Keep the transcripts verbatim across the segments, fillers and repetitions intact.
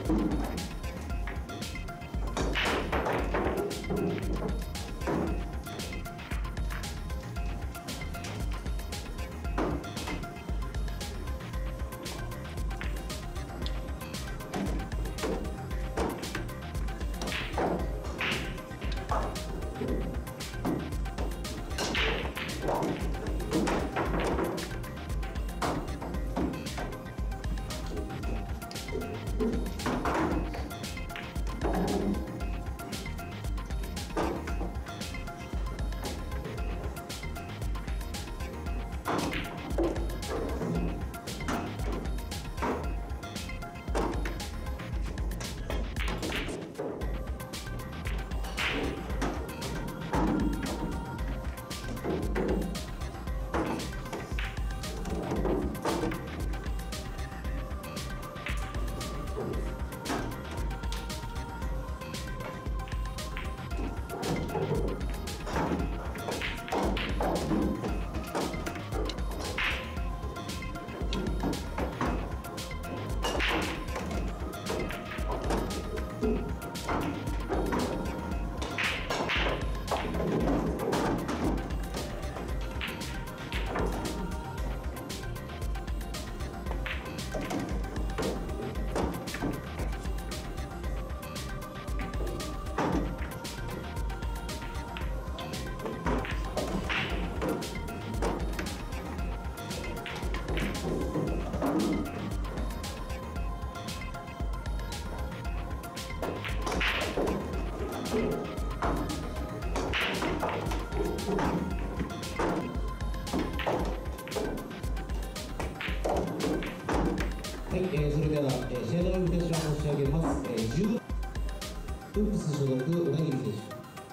はい、えー、それでは、えー、試合のインビテーションを申し上げます。えー、じゅうウップス所属、小田切選手。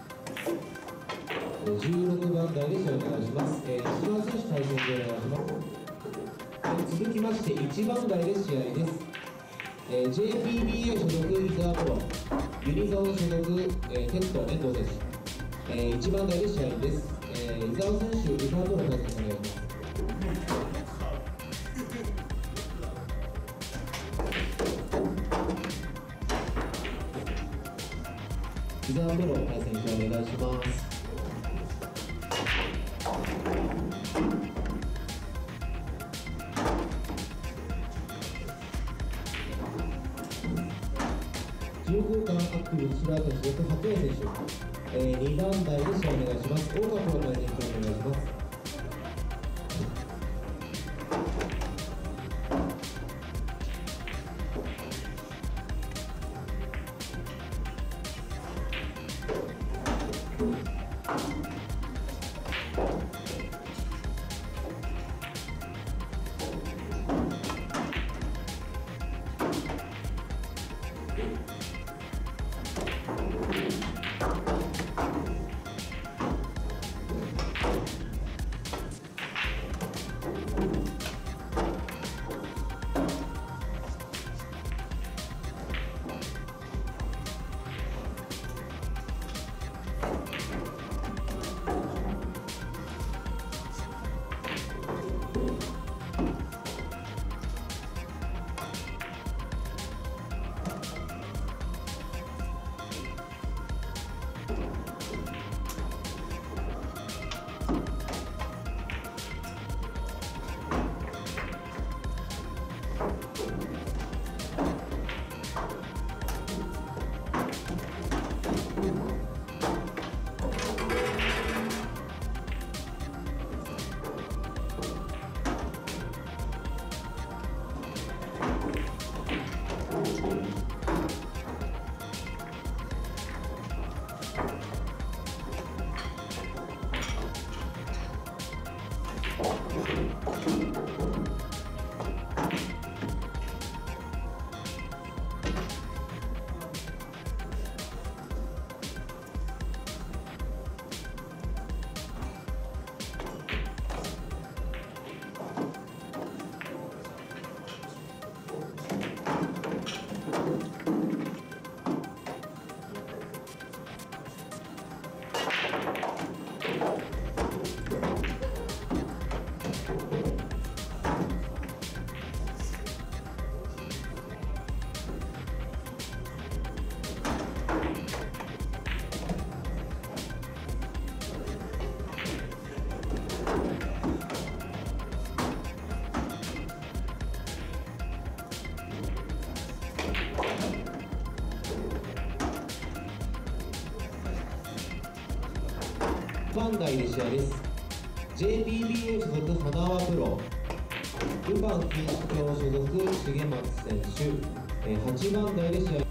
えー、じゅうろくばん台で試合をお願いします。えー、石川選手対戦でお願いします。えー、続きまして、いちばん台で試合です。えー、ジェイピービーエー 所属、伊沢プロ。ユニゾン所属、えー、テッド、遠藤選手。えー、いちばん台で試合です。えー、伊沢選手、伊沢プロ対戦お願いします。伊沢プロ対戦お願いします。じゅうごかんアクティブ石川選手、八谷選手、えー、にばん台で試合お願いします。大川プロ対戦お願いします。 ばん台で試合です。 ジェイピービーエー 所属花輪プロ、ルパン錦糸町所属重松選手、はちばん台で試合。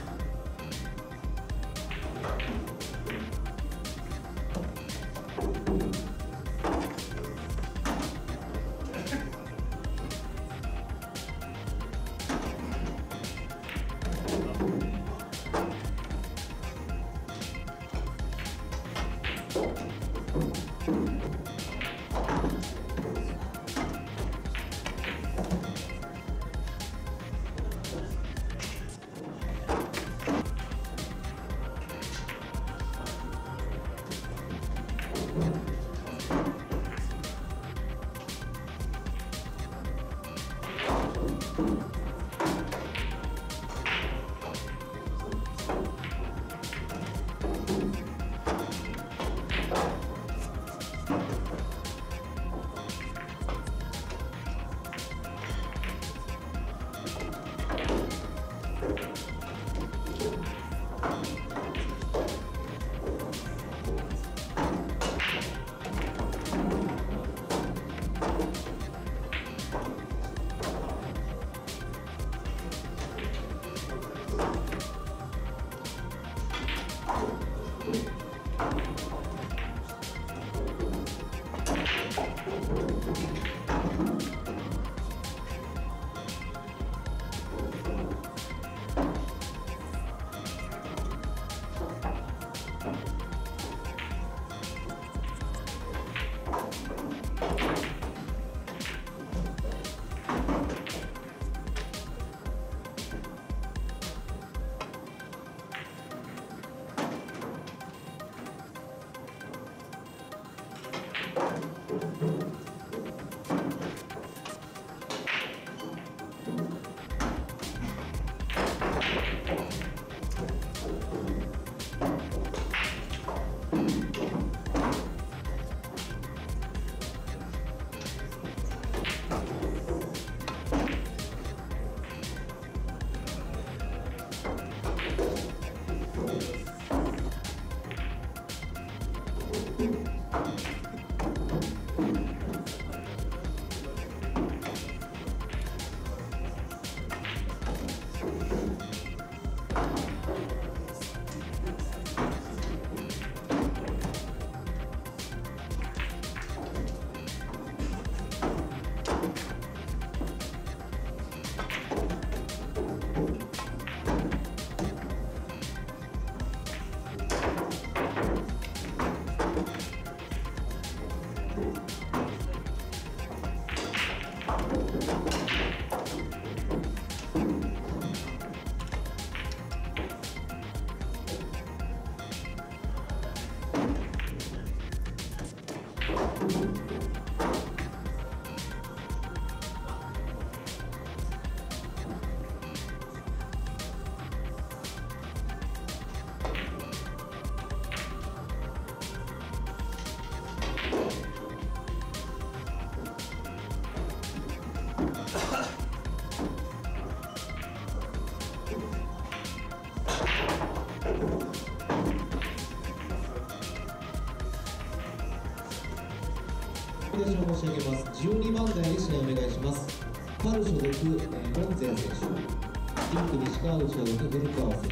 申し上げます。じゅうにばん台で試合お願いします。パル所属、えー、門前選手、リンク西川内所属古川選手。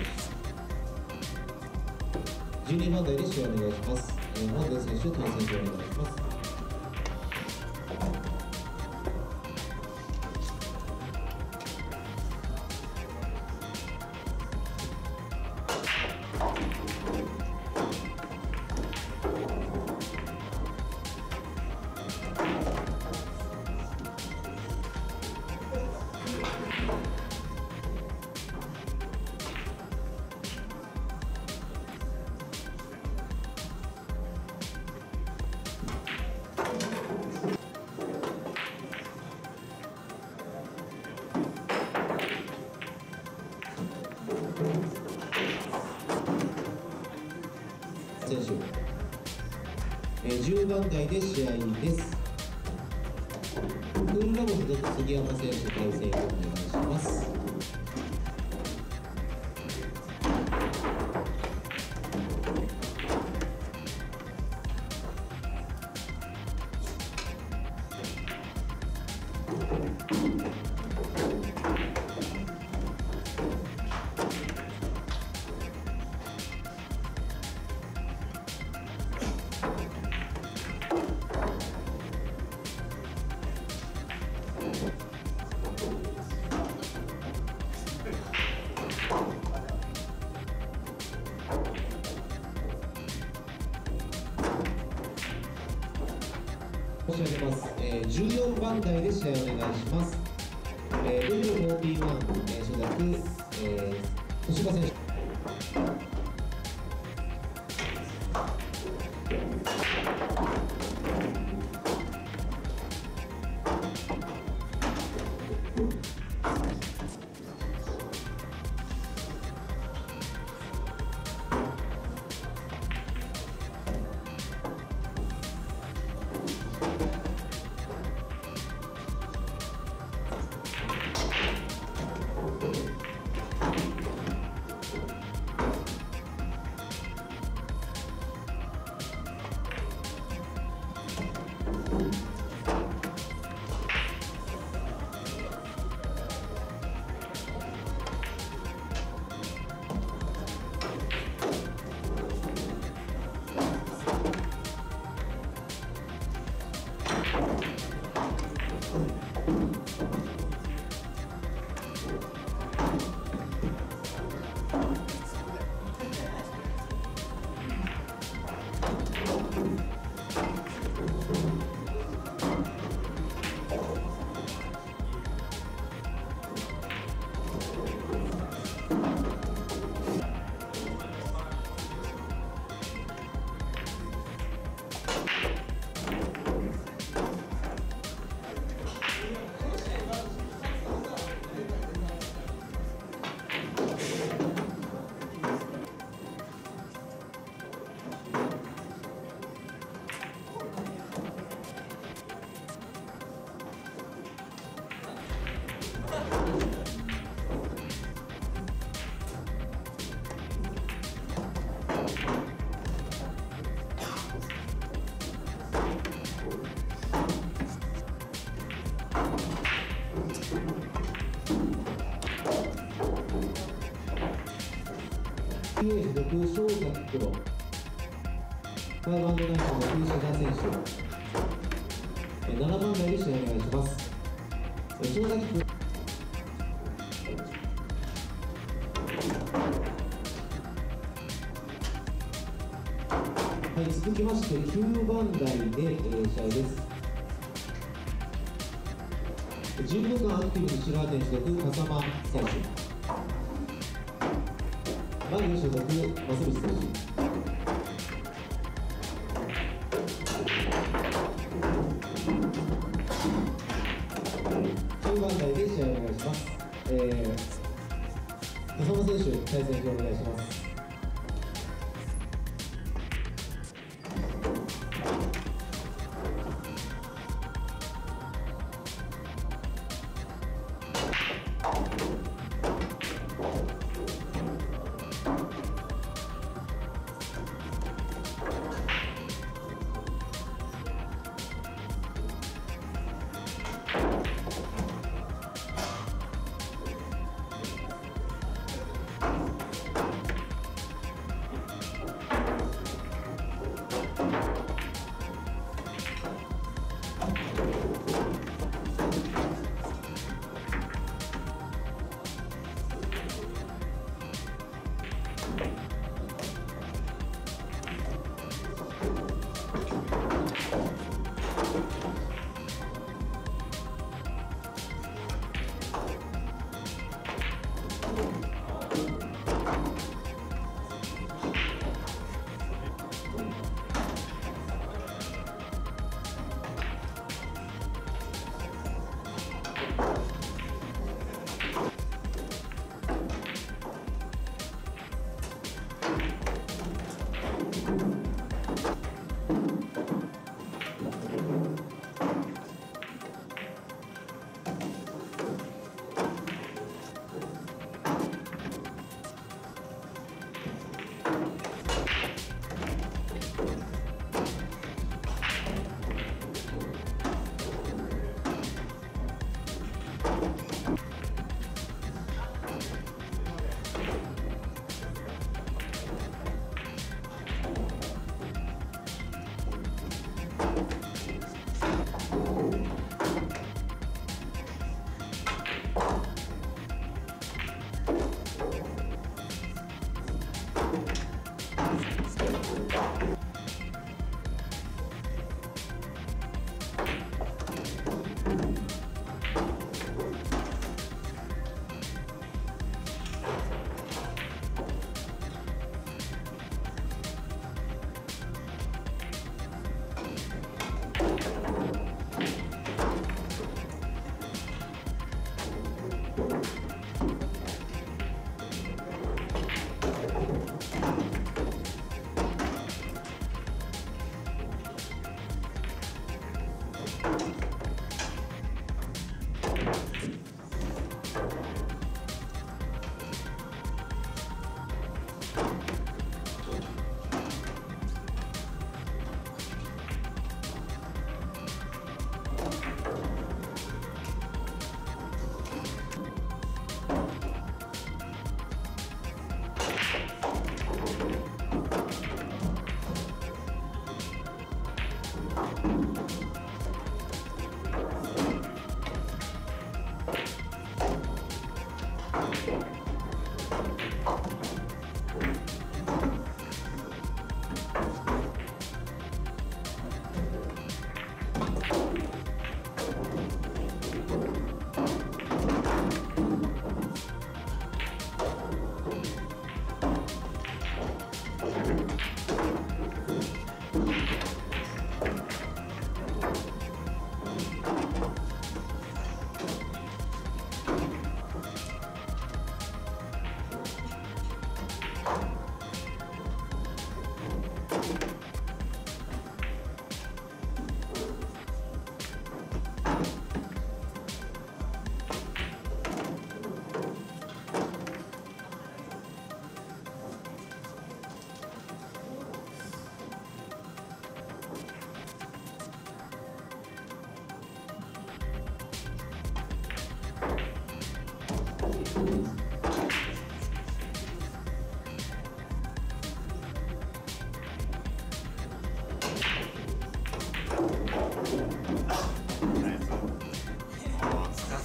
じゅうにばん台で試合お願いします。えー、門前選手、対戦場お願いします。選手、えー、じゅうばん台で試合です。クールラボ所属杉山選手、対戦をお願いします。 申し上げます、えー、じゅうよんばん台で試合をお願いします。えー、レベルよんじゅういち、えー、所属、えー、小柴選手。エー所属正崎プロ、ファイブアンドナインの福井志田選手、ななばん台で試合お願いします。正崎プロはい、続きましてきゅうばん台で、えー、試合です。じゅうごかんアクティブに白川店所属笠間選手。マリオ所属、増渕選手。きゅうばん台で試合お願いします。えー、笠間選手、対戦表お願いします。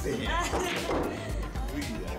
せんやん無理だ